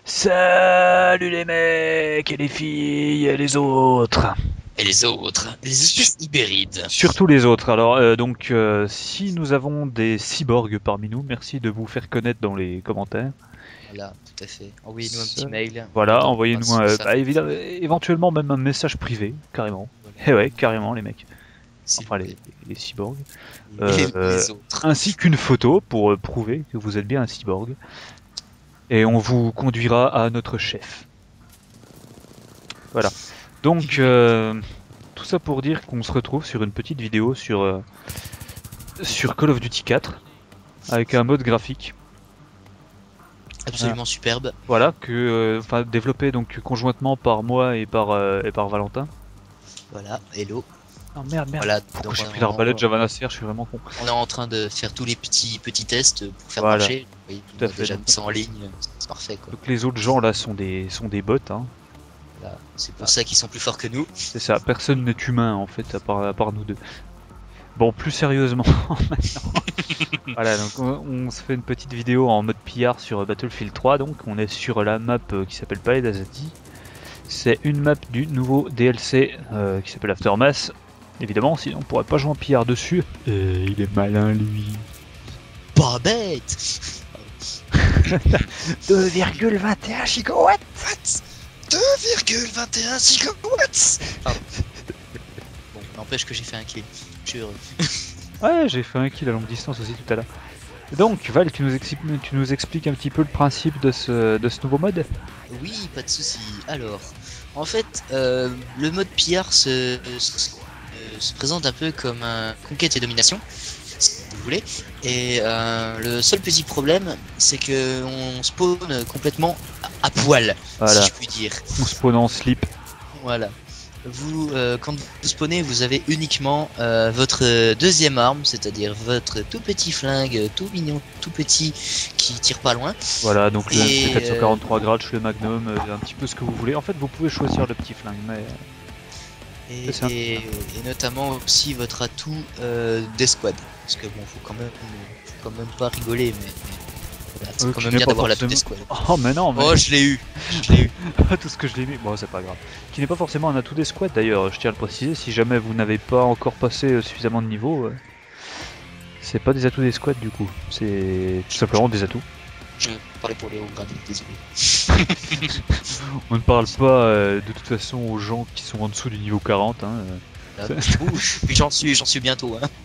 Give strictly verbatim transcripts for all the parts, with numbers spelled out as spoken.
Salut les mecs et les filles et les autres. Et les autres, les espèces ibérides. Surtout les autres. Alors euh, donc euh, si nous avons des cyborgs parmi nous, merci de vous faire connaître dans les commentaires. Voilà, tout à fait. Envoyez-nous un Ça- petit mail. Voilà, On envoyez-nous demandera un, si ça bah, vous évidemment, fait. éventuellement même un message privé, carrément. Voilà, Eh ouais, carrément les mecs. s'il Enfin vous les, plaît. les cyborgs. Et les, Euh, les autres. ainsi qu'une photo pour euh, prouver que vous êtes bien un cyborg. Et on vous conduira à notre chef. Voilà. Donc, euh, tout ça pour dire qu'on se retrouve sur une petite vidéo sur, euh, sur Call of Duty quatre, avec un mode graphique. Absolument superbe. Voilà, que, euh, enfin, développé donc conjointement par moi et par, euh, et par Valentin. Voilà, hello. Oh merde, merde. Voilà, Pourquoi donc j'ai on, pris l'arbalète on- Javanasser, je suis vraiment con. on est en train de faire tous les petits petits tests pour faire Voilà, marcher. Oui, tout à on a fait. déjà mis ça en ligne, c'est parfait quoi. Donc les autres gens là sont des, sont des bots, hein. Voilà. C'est pour ça qu'ils sont plus forts que nous. C'est ça, personne n'est humain en fait, à part, à part nous deux. Bon, plus sérieusement, maintenant. Voilà, donc on, on se fait une petite vidéo en mode P R sur Battlefield trois, donc on est sur la map euh, qui s'appelle Palais d'Azadi. C'est une map du nouveau D L C euh, qui s'appelle Aftermath. Évidemment, sinon on pourrait pas jouer en P R dessus. Et il est malin lui. Pas bête. deux virgule vingt et un gigawatts. What deux virgule vingt et un gigawatts. Pardon. Bon, n'empêche que j'ai fait un kill. Je suis heureux. Ouais, j'ai fait un kill à longue distance aussi tout à l'heure. Donc Val, tu nous, expliques, tu nous expliques un petit peu le principe de ce, de ce nouveau mode? Oui, pas de souci. Alors, en fait, euh, le mode P R se, se, se présente un peu comme un conquête et domination, si vous voulez. Et euh, le seul petit problème, c'est que on spawn complètement à, à poil, Voilà, si je puis dire. on spawn en slip. Voilà. Vous, euh, quand vous spawnez, vous avez uniquement euh, votre deuxième arme, c'est-à-dire votre tout petit flingue, euh, tout mignon, tout petit, qui tire pas loin. Voilà, donc le Et, M P quatre cent quarante-trois Grouch, le Magnum, euh, un petit peu ce que vous voulez. En fait, vous pouvez choisir le petit flingue, mais... Et, C'est ça. et, et notamment aussi votre atout euh, d'escouade. Parce que bon, faut quand même, faut quand même pas rigoler, mais, mais voilà, c'est Euh, quand qui même n'est bien pas d'avoir l'atout forcément- d'escouade. Oh, mais non, mais... Oh, je l'ai eu, je l'ai eu. tout ce que je l'ai mis, bon c'est pas grave. Qui n'est pas forcément un atout des squads d'ailleurs, je tiens à le préciser, si jamais vous n'avez pas encore passé euh, suffisamment de niveau, euh, c'est pas des atouts des squads du coup, c'est tout simplement des atouts. Je parlais pour les hauts gradés, désolé. On ne parle pas euh, de toute façon aux gens qui sont en dessous du niveau quarante, hein. euh. Ah, ouh, puis j'en suis, j'en suis bientôt. Hein.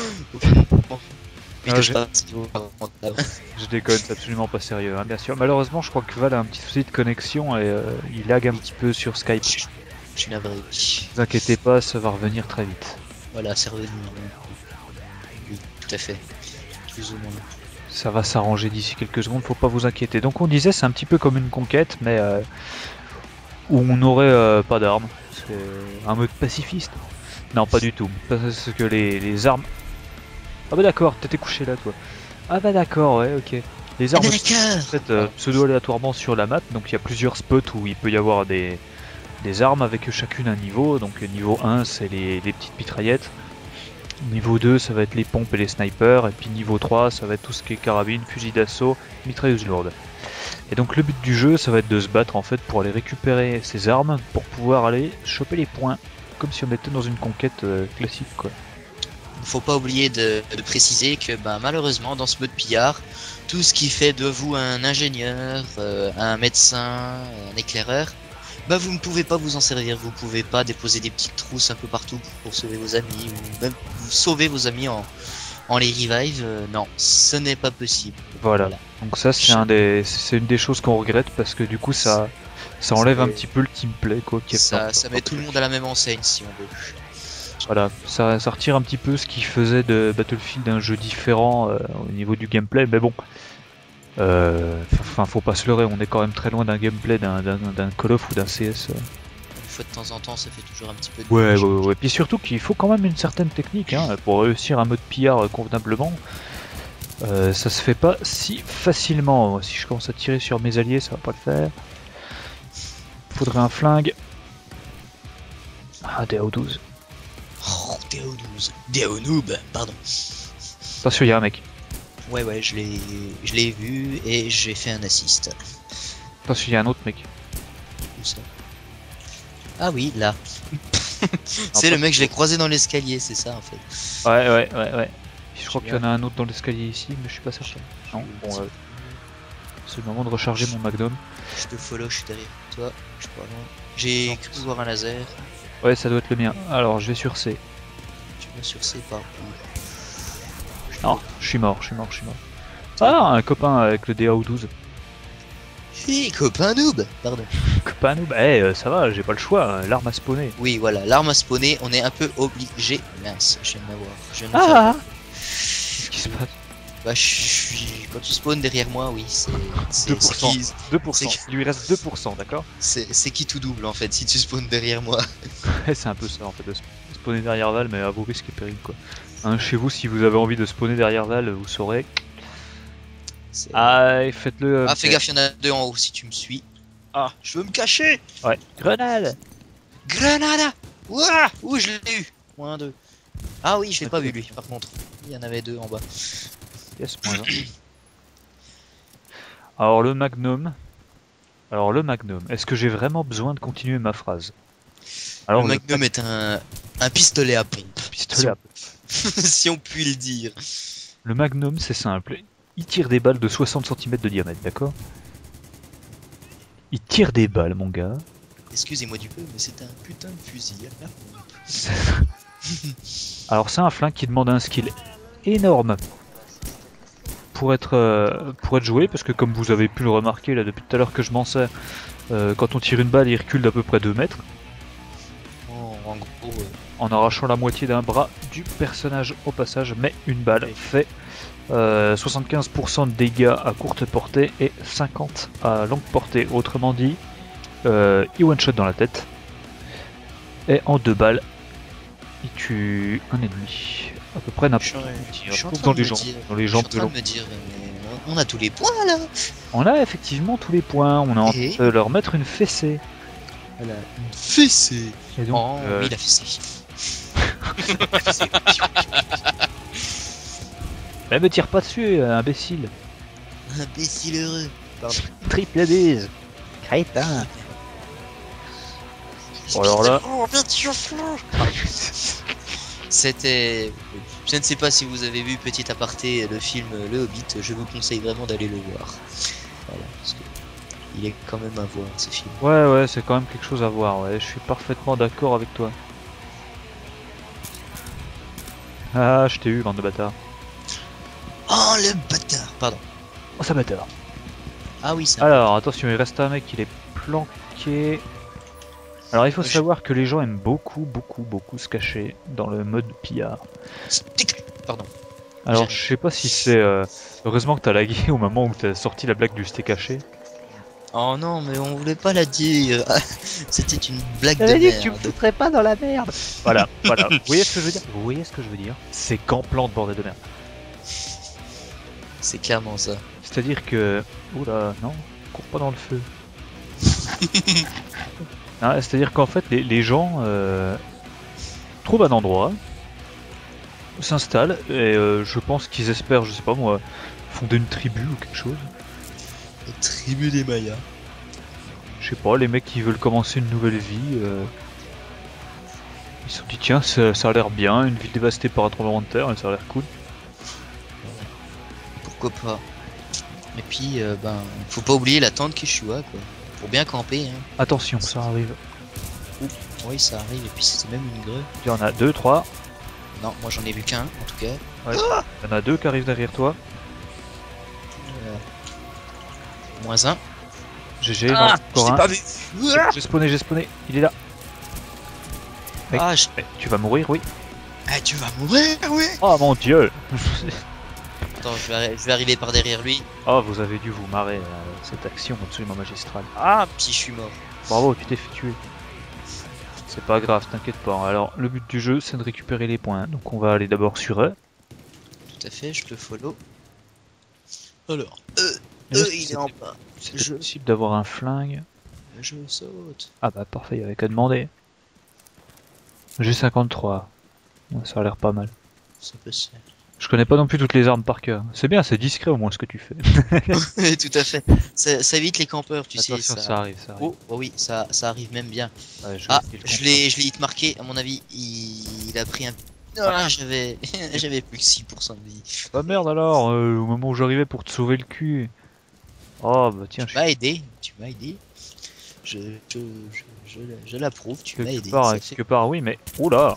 Bon, Ah, je j'ai- passe niveau quarante. Je déconne, c'est absolument pas sérieux, hein, bien sûr. Malheureusement, je crois que Val a un petit souci de connexion et euh, il lag un petit peu sur Skype. Je je suis navré. Ne vous inquiétez pas, ça va revenir très vite. Voilà, c'est revenu. Oui, tout à fait. Plus ou moins. Ça va s'arranger d'ici quelques secondes, faut pas vous inquiéter. Donc on disait c'est un petit peu comme une conquête, mais euh, où on n'aurait euh, pas d'armes. C'est un mode pacifiste. Non, pas du tout. Parce que les, les armes... Ah bah d'accord, t'étais couché là toi. Ah bah d'accord, ouais, ok. Les armes Ah, sont d'accord. en fait euh, pseudo-aléatoirement sur la map, donc il y a plusieurs spots où il peut y avoir des, des armes avec chacune un niveau. Donc niveau un c'est les, les petites mitraillettes. Niveau deux ça va être les pompes et les snipers. Et puis niveau trois ça va être tout ce qui est carabine, fusil d'assaut, mitrailleuse lourde. Et donc le but du jeu ça va être de se battre en fait pour aller récupérer ces armes pour pouvoir aller choper les points. Comme si on était dans une conquête euh, classique quoi. Faut pas oublier de, de préciser que ben, malheureusement dans ce mode P R, tout ce qui fait de vous un ingénieur, euh, un médecin, un éclaireur, bah vous ne pouvez pas vous en servir, vous pouvez pas déposer des petites trousses un peu partout pour sauver vos amis, ou même vous sauver vos amis en, en les revive, euh, non, ce n'est pas possible. Voilà. Voilà. Donc ça c'est un des, c'est une des choses qu'on regrette parce que du coup ça, ça enlève Ça un fait- petit peu le teamplay quoi. Qui est Ça, pas- ça met tout le monde à la même enseigne si on veut. Voilà, ça, ça retire un petit peu ce qui faisait de Battlefield un jeu différent euh, au niveau du gameplay, mais bon, euh, enfin faut pas se leurrer, on est quand même très loin d'un gameplay d'un d'un- d'un Call of ou d'un C S. euh. Une fois de temps en temps, ça fait toujours un petit peu de Ouais, bien. ouais, ouais, puis surtout qu'il faut quand même une certaine technique hein, pour réussir un mode P R convenablement. Euh, ça se fait pas si facilement. Si je commence à tirer sur mes alliés, ça va pas le faire. Faudrait un flingue. Ah, D A O douze. Oh, D A O douze, D A O noob, pardon. Attention, y'a un mec. Ouais, ouais, je l'ai, je l'ai vu et j'ai fait un assist. Attention, il y a un autre mec. Où ça? Ah oui, là. C'est pas le mec, je l'ai croisé dans l'escalier, c'est ça en fait. Ouais, ouais, ouais, ouais. Je crois Je qu'il y en a un autre dans l'escalier ici, mais je suis pas certain. Non, bon, euh, c'est le moment de recharger mon Magnum. Je te follow, je suis derrière toi, je suis pas loin. J'ai cru voir un laser. Ouais, ça doit être le mien. Alors, je vais sur C. Tu vas sur C par où? Non, je suis mort, je suis mort, je suis mort. Ah, un copain avec le D A O douze. Hi, copain noob. Pardon. Copain nous, bah, eh, euh, ça va, j'ai pas le choix, hein, l'arme à spawner. Oui, voilà, l'arme à spawner, on est un peu obligé. Mince, je viens de m'avoir. Je viens de me Ah, faire- ah, ah. Qu'est-ce qui se passe? Bah, je suis. Quand tu spawns derrière moi, oui, c'est. c'est- deux pour cent. c'est qui- deux pour cent. c'est- Il lui reste deux pour cent, d'accord? C'est c'est qui tout double en fait si tu spawns derrière moi. Ouais, c'est un peu ça en fait, de sp- spawner derrière Val, mais à vos risques et périls quoi. Hein, chez vous, si vous avez envie de spawner derrière Val, vous saurez. C'est- Ah, et faites-le. Ah, fais gaffe, il y en a deux en haut si tu me suis. Ah, je veux me cacher. Ouais. Grenade! Grenada. Ouah, ouh, je l'ai eu. Moins deux. Ah oui, je l'ai pas vu lui par contre. Il y en avait deux en bas. Yes, moins un. Alors, le Magnum. Alors, le Magnum. Est-ce que j'ai vraiment besoin de continuer ma phrase? Alors, Le Magnum est un, un pistolet à pompe. pistolet à- si on peut le dire. Le Magnum, c'est simple. Il tire des balles de soixante centimètres de diamètre, d'accord? Il tire des balles, mon gars. Excusez-moi du peu, mais c'est un putain de fusil à pompe. Alors, c'est un flingue qui demande un skill énorme pour être, euh, pour être joué, parce que comme vous avez pu le remarquer là depuis tout à l'heure que je m'en sers, euh, quand on tire une balle, il recule d'à peu près deux mètres, Oh, en gros, euh, en arrachant la moitié d'un bras du personnage au passage, mais une balle fait euh, soixante-quinze pour cent de dégâts à courte portée et cinquante à longue portée. Autrement dit, euh, il one-shot dans la tête, et en deux balles, il tue un ennemi. À peu près je n'importe suis en- où. je suis en train Dans de les me jambes, dire- dans les je suis jambes en de train l'eau. de me dire, mais on a tous les points là. On a effectivement tous les points, on a envie Et de leur mettre une fessée. Voilà, une fessée. Et donc, Oh, euh, oui, la fessée. mais me tire pas dessus, euh, imbécile. Imbécile heureux. Pardon. Triple bise. Crétin. Bon, alors là, Oh, bien sûr, Flo. C'était. Je ne sais pas si vous avez vu petit aparté le film Le Hobbit. Je vous conseille vraiment d'aller le voir. Voilà, parce que il est quand même à voir ce film. ouais, ouais, c'est quand même quelque chose à voir, ouais, je suis parfaitement d'accord avec toi. Ah, je t'ai eu, bande de bâtards. Oh le bâtard. Pardon. Oh, ça bâtard. Ah oui, ça. Alors, attention, il reste un mec, il est planqué. Alors, il faut Ouais, je- savoir que les gens aiment beaucoup, beaucoup, beaucoup se cacher dans le mode pillard. Pardon. Alors, J'ai- je sais pas si c'est... euh, Heureusement que t'as lagué au moment où t'as sorti la blague du steak caché. Oh non, mais on voulait pas la dire. C'était une blague de merde. foutrais pas dans la merde. Voilà, voilà. Vous voyez ce que je veux dire Vous voyez ce que je veux dire C'est Campland, bordel de merde. C'est clairement ça. C'est-à-dire que... Oula, non, cours pas dans le feu. Hein, c'est-à-dire qu'en fait, les, les gens euh, trouvent un endroit, s'installent, et euh, je pense qu'ils espèrent, je sais pas moi, fonder une tribu ou quelque chose. La tribu des Mayas. Je sais pas, les mecs qui veulent commencer une nouvelle vie, euh, ils se sont dit tiens, ça, ça a l'air bien, une ville dévastée par un tremblement de terre, ça a l'air cool. Pourquoi pas. Et puis, euh, ben, faut pas oublier la tente Quechua, quoi. Pour bien camper, hein. Attention, ça arrive. Oui, ça arrive, et puis c'était même une grue. Il y en a deux, trois, Non, moi j'en ai vu qu'un, en tout cas. il y en a deux qui arrivent derrière toi. Euh, Moins un. G G, non, encore un. vu. J'ai spawné, j'ai spawné, il est là. Mec. Ah, je- Eh, tu vas mourir, oui. ah, tu vas mourir, oui. Oh mon dieu. Attends, je vais, arri- je vais arriver par derrière lui. Oh, vous avez dû vous marrer, euh, cette action absolument magistrale. Ah, puis je suis mort. Bravo, tu t'es fait tuer. C'est pas grave, t'inquiète pas. Alors, le but du jeu, c'est de récupérer les points. Donc, on va aller d'abord sur eux. Tout à fait, je te follow. Alors, euh, Et euh, là, il c'est- est en bas. C'est Je- possible d'avoir un flingue. Je saute. Ah bah parfait, il y avait qu'à demander. J'ai cinquante-trois. Ouais, ça a l'air pas mal. Ça peut se faire. Je connais pas non plus toutes les armes par cœur. C'est bien, c'est discret au moins ce que tu fais. Tout à fait. Ça, ça évite les campeurs, tu sais. Attention, Ça... ça arrive, ça arrive. Oh, oh oui, ça, ça arrive même bien. Ouais, je Ah, vais essayer de je comprendre. l'ai, je l'ai hit marqué. À mon avis, il, il a pris un. Ah, j'avais, j'avais plus que six pour cent de vie. Ah merde alors, euh, au moment où j'arrivais pour te sauver le cul. Oh bah tiens, je Tu suis m'as aidé, tu m'as aidé. Je, je, je, je, je l'approuve, tu m'as quelque aidé. part, ça quelque fait- part, oui, mais oula.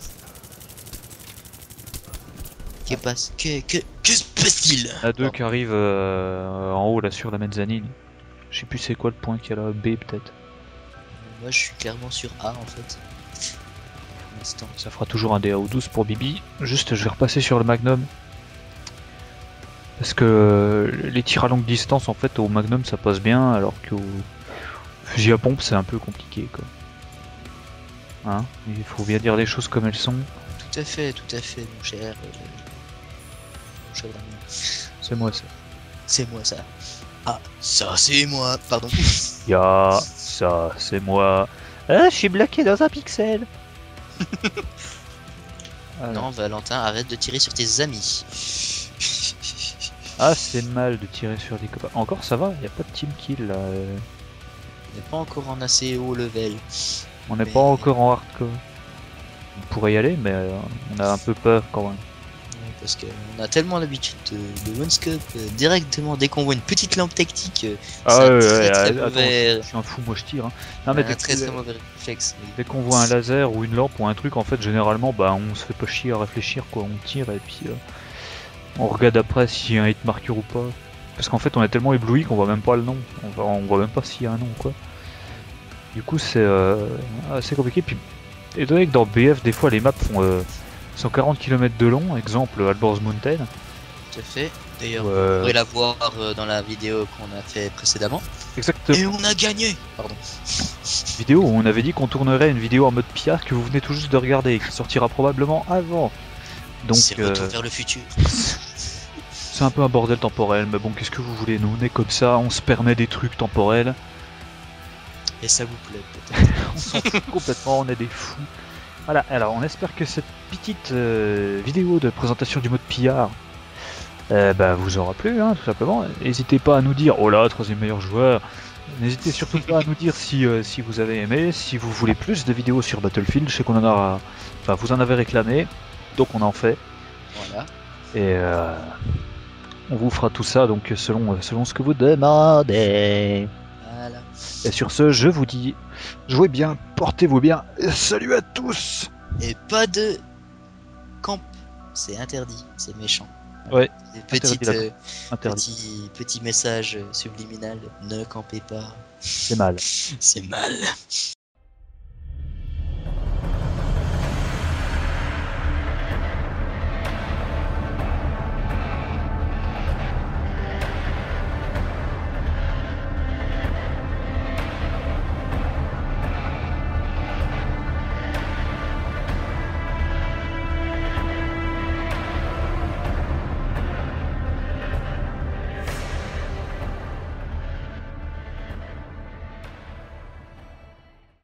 Que passe, que, que, que se passe-t-il? Il y en a deux Bon, qui arrivent euh, en haut là sur la mezzanine. Je sais plus c'est quoi le point qu'il y a là, B peut-être. moi, je suis clairement sur A en fait. Pour l'instant. Ça fera toujours un D A O douze pour Bibi. Juste, je vais repasser sur le Magnum. Parce que euh, les tirs à longue distance, en fait, au Magnum ça passe bien, alors qu'au fusil à pompe c'est un peu compliqué quoi. Hein, il faut bien dire les choses comme elles sont. Tout à fait, tout à fait, mon cher. euh, mon cher ami. C'est moi ça. C'est moi ça. Ah, ça c'est moi, pardon. Ya, ça, c'est moi. Ah, je suis bloqué dans un pixel. Ah, Non, Valentin, arrête de tirer sur tes amis. Ah, c'est mal de tirer sur des copains. Encore ça va, y a pas de team kill là. euh, On n'est pas encore en assez haut level. On n'est Mais- pas encore en hardcore. On pourrait y aller, mais euh, on a un peu peur quand même. Ouais, parce qu'on a tellement l'habitude de, de one scope euh, directement dès qu'on voit une petite lampe tactique. euh, Ah c'est un ouais, très, ouais, très attends, mauvais- je suis un fou, moi je tire. Hein. Non, mais un dès, très que- très mauvais réflexe. mais- dès qu'on voit un laser ou une lampe ou un truc, en fait, généralement, bah, on se fait pas chier à réfléchir, quoi. On tire et puis euh, on regarde après s'il y a un hit marker ou pas. Parce qu'en fait, on est tellement ébloui qu'on voit même pas le nom. On, voit, on voit même pas s'il y a un nom, quoi. Du coup, c'est euh, assez compliqué. Puis, étant donné que dans B F, des fois, les maps font euh, cent quarante kilomètres de long, exemple Alborz Mountain. Tout à fait. D'ailleurs, Euh, vous pourrez la voir euh, dans la vidéo qu'on a fait précédemment. Exactement. Et on a gagné. Pardon. Vidéo où on avait dit qu'on tournerait une vidéo en mode P R que vous venez tout juste de regarder et qui sortira probablement avant. Donc C'est euh, Retour vers le futur. c'est un peu un bordel temporel, mais bon, qu'est-ce que vous voulez, nous on est comme ça, on se permet des trucs temporels, Et ça vous plaît peut-être. on s'en fout complètement, on est des fous. Voilà, alors on espère que cette petite euh, vidéo de présentation du mode P R euh, bah, vous aura plu, hein, tout simplement. N'hésitez pas à nous dire, oh là, troisième meilleur joueur. N'hésitez surtout pas à nous dire si, euh, si vous avez aimé, si vous voulez plus de vidéos sur Battlefield. Je sais qu'on en a, enfin vous en avez réclamé, donc on en fait. Voilà. Et euh, on vous fera tout ça donc selon, selon ce que vous demandez. Voilà. Et sur ce, je vous dis, jouez bien, portez-vous bien, et salut à tous. Et pas de camp. C'est interdit. C'est méchant. Ouais, Des petites, interdit, euh, Interdit, petits, petits messages subliminal. Ne campez pas. c'est mal. C'est mal.